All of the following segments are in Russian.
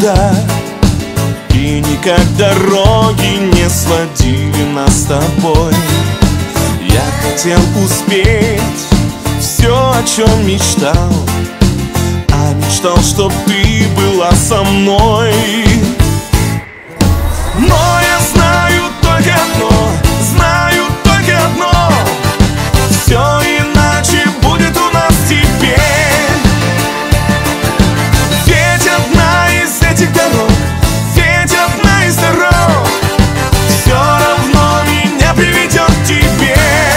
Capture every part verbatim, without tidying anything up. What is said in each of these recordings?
никогда, и никак дороги не сводили нас с тобой. Я хотел успеть все, о чем мечтал, а мечтал, чтоб ты была со мной. Но я знаю только одно, знаю только одно: все иначе будет у нас теперь. Ведь одна из этих дорог, ведь одна из дорог все равно меня приведет к тебе.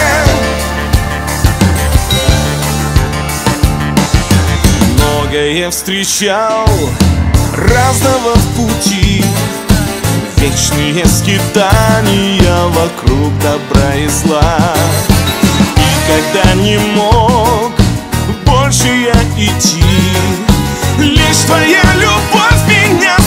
Многое встречал разного в пути, вечные скитания вокруг добра и зла. И когда не мог больше я идти, лишь твоя любовь меня